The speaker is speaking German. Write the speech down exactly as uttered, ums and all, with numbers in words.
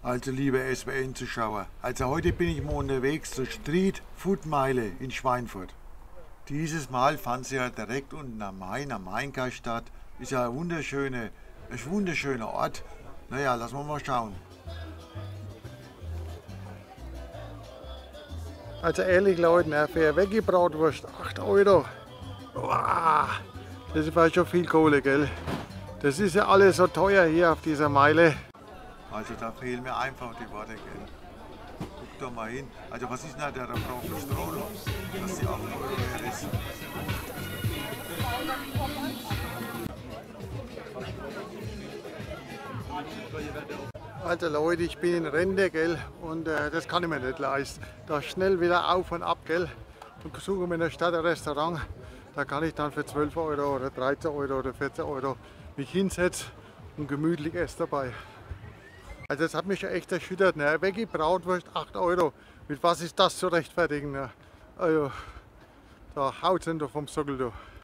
Also liebe S W N-Zuschauer, also heute bin ich mal unterwegs zur Street Food Meile in Schweinfurt. Dieses Mal fand sie ja direkt unten am Main, am Mainkai statt. Ist ja ein wunderschöner, ein wunderschöner Ort. Naja, lassen wir mal schauen. Also ehrlich Leute, ne, für eine Veggie-Bratwurst acht Euro. Wow, das war schon viel Kohle, gell? Das ist ja alles so teuer hier auf dieser Meile. Also da fehlen mir einfach die Worte, gell? Guck doch mal hin. Also was ist denn da der Profestrono, dass die acht Euro wert ist? Also Leute, ich bin in Rente, gell? Und äh, das kann ich mir nicht leisten. Da schnell wieder auf und ab, gell? Und suche mir in der Stadt ein Restaurant. Da kann ich dann für zwölf Euro oder dreizehn Euro oder vierzehn Euro mich hinsetzen und gemütlich essen dabei. Also das hat mich schon echt erschüttert, ne? Veggie Bratwurst acht Euro. Mit was ist das zu rechtfertigen? Ne? Also, da haut es doch vom Sockel. Da.